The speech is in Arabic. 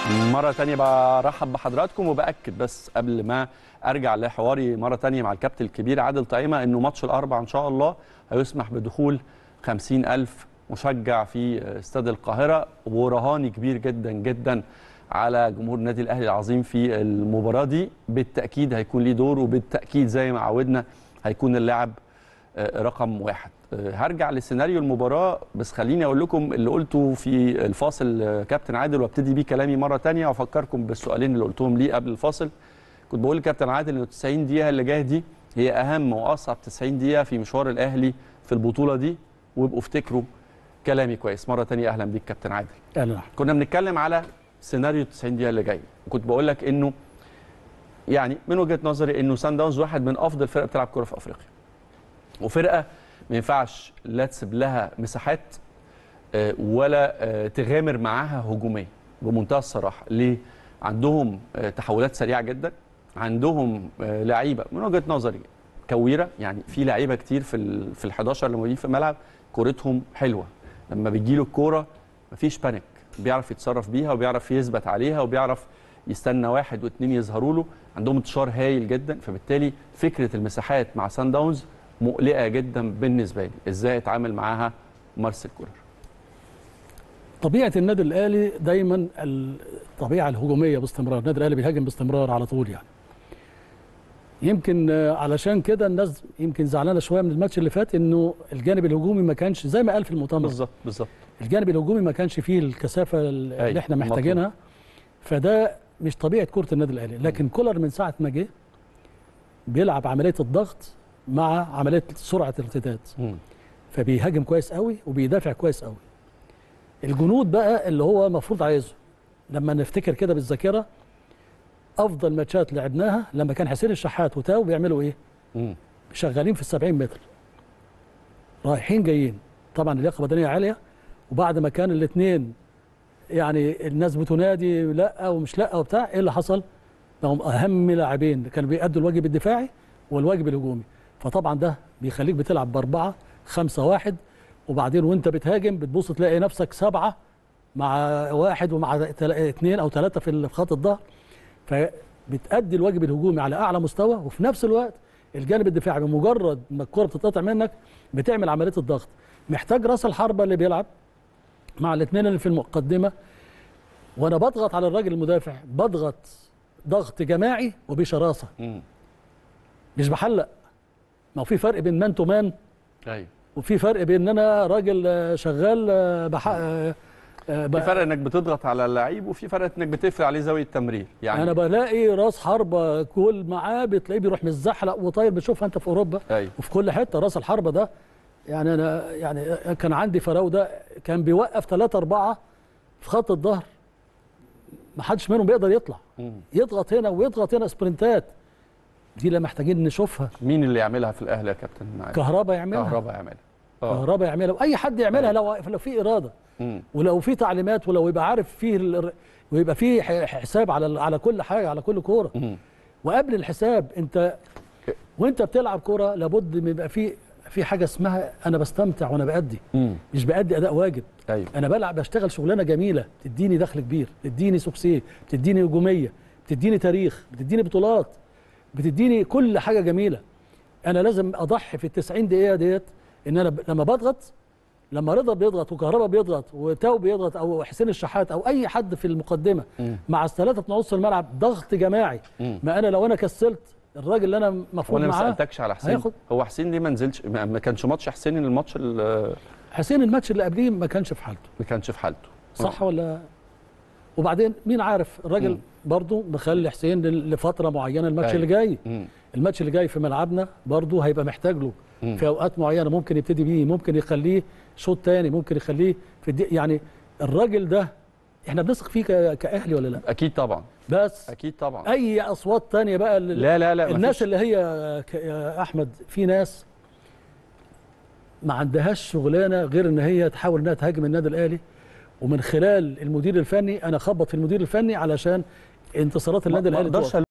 مرة تانية برحب بحضراتكم وبأكد بس قبل ما أرجع لحواري مرة تانية مع الكابتن الكبير عادل طعيمة إنه ماتش الأربع إن شاء الله هيسمح بدخول 50,000 مشجع في استاد القاهرة، ورهاني كبير جدا جدا على جمهور النادي الأهلي العظيم في المباراة دي. بالتأكيد هيكون ليه دور، وبالتأكيد زي ما عودنا هيكون اللاعب رقم واحد. هرجع لسيناريو المباراة، بس خليني أقول لكم اللي قلته في الفاصل كابتن عادل، وابتدي بيه كلامي مرة تانية وأفكركم بالسؤالين اللي قلتهم ليه قبل الفاصل. كنت بقول لكابتن عادل إنه 90 دقيقة اللي جاية دي هي أهم وأصعب 90 دقيقة في مشوار الأهلي في البطولة دي، وابقوا افتكروا كلامي كويس. مرة تانية أهلا بيك كابتن عادل. أهلا. كنا بنتكلم على سيناريو 90 دقيقة اللي جاية، وكنت بقول لك إنه يعني من وجهة نظري إنه سان داونز واحد من أفضل فرق بتلعب كورة في أفريقيا، وفرقة ما ينفعش لا تسيب لها مساحات ولا تغامر معاها هجوميا بمنتهى الصراحه. ليه؟ عندهم تحولات سريعه جدا، عندهم لعيبه من وجهه نظري كويره، يعني في لعيبه كتير في ال11 اللي موجودين في الملعب كورتهم حلوه، لما بتجيله الكوره مفيش بانيك، بيعرف يتصرف بيها وبيعرف يثبت عليها وبيعرف يستنى واحد واثنين يظهروا له. عندهم انتشار هايل جدا، فبالتالي فكره المساحات مع سان داونز مقلقه جدا بالنسبه لي. ازاي اتعامل معاها مارسيل كولر؟ طبيعه النادي الاهلي دايما الطبيعه الهجوميه باستمرار، النادي الاهلي بيهاجم باستمرار على طول يعني. يمكن علشان كده الناس يمكن زعلانه شويه من الماتش اللي فات، انه الجانب الهجومي ما كانش زي ما قال في المؤتمر. بالظبط الجانب الهجومي ما كانش فيه الكثافه اللي احنا محتاجينها، فده مش طبيعه كره النادي الاهلي. لكن كولر من ساعه ما جه بيلعب عمليه الضغط مع عمليه سرعه الارتداد، فبيهاجم كويس قوي وبيدافع كويس قوي. الجنود بقى اللي هو المفروض عايزه، لما نفتكر كده بالذاكره افضل ماتشات لعبناها لما كان حسين الشحات وتاو بيعملوا ايه؟ شغالين في ال70 متر رايحين جايين، طبعا اللياقه البدنيه عاليه، وبعد ما كان الاثنين يعني الناس بتنادي لا ومش لا وبتاع، ايه اللي حصل؟ هم اهم لاعبين كانوا بيأدوا الواجب الدفاعي والواجب الهجومي، فطبعا ده بيخليك بتلعب ب4 5-1، وبعدين وانت بتهاجم بتبص تلاقي نفسك 7 مع 1 ومع 2 أو 3 في خط الظهر، فبتأدي الواجب الهجومي على اعلى مستوى، وفي نفس الوقت الجانب الدفاعي بمجرد ما الكره بتتقطع منك بتعمل عمليه الضغط. محتاج راس الحربه اللي بيلعب مع الاثنين اللي في المقدمه، وانا بضغط على الراجل المدافع، بضغط ضغط جماعي وبشراسه، مش بحلق. ما هو في فرق بين مان تو مان، ايوه، وفي فرق بين ان انا راجل شغال في فرق انك بتضغط على اللعيب، وفي فرق انك بتقفل عليه زاويه التمرير. يعني انا بلاقي راس حربه كل معاه بتلاقيه بيروح متزحلق وطاير، بتشوفها انت في اوروبا. أيوة. وفي كل حته راس الحربه ده، يعني انا يعني كان عندي فراوده كان بيوقف 3-4 في خط الظهر، ما حدش منهم بيقدر يطلع، يضغط هنا ويضغط هنا، سبرنتات دي اللي محتاجين نشوفها. مين اللي يعملها في الاهلي يا كابتن؟ كهربا يعملها، كهربا يعملها، واي حد يعملها لو في اراده، ولو في تعليمات، ولو يبقى عارف فيه ويبقى فيه حساب على كل حاجه، على كل كوره. وقبل الحساب انت وانت بتلعب كوره لابد من يبقى في حاجه اسمها انا بستمتع وانا بادي، مش بادي اداء واجب. أيوة. انا بلعب بشتغل شغلانه جميله بتديني دخل كبير، بتديني سوكسيه، بتديني هجوميه، بتديني تاريخ، بتديني بطولات، بتديني كل حاجه جميله. انا لازم اضحي في ال90 دقيقه ديت، ان انا لما بضغط، لما رضا بيضغط وكهربا بيضغط وتاو بيضغط او حسين الشحات او اي حد في المقدمه مع الثلاثه في نص الملعب، ضغط جماعي. ما انا لو انا كسلت الراجل اللي انا المفروض معاه. وانا ما سالتكش على حسين، هو حسين ليه ما نزلش؟ ما كانش ماتش حسين الماتش حسين الماتش اللي قبليه ما كانش في حالته، صح ولا؟ وبعدين مين عارف الراجل برضه مخلي حسين لفتره معينه. الماتش اللي جاي الماتش اللي جاي في ملعبنا برضه هيبقى محتاج له في اوقات معينه، ممكن يبتدي بيه، ممكن يخليه شوط تاني، ممكن يخليه في يعني الراجل ده احنا بنثق فيه كاهلي ولا لا؟ اكيد طبعا، بس اكيد طبعا. اي اصوات تانية بقى لا الناس اللي هي يا احمد، في ناس ما عندهاش شغلانه غير ان هي تحاول انها تهاجم النادي الاهلي، ومن خلال المدير الفني انا اخبط في المدير الفني علشان انتصارات النادي الاهلي.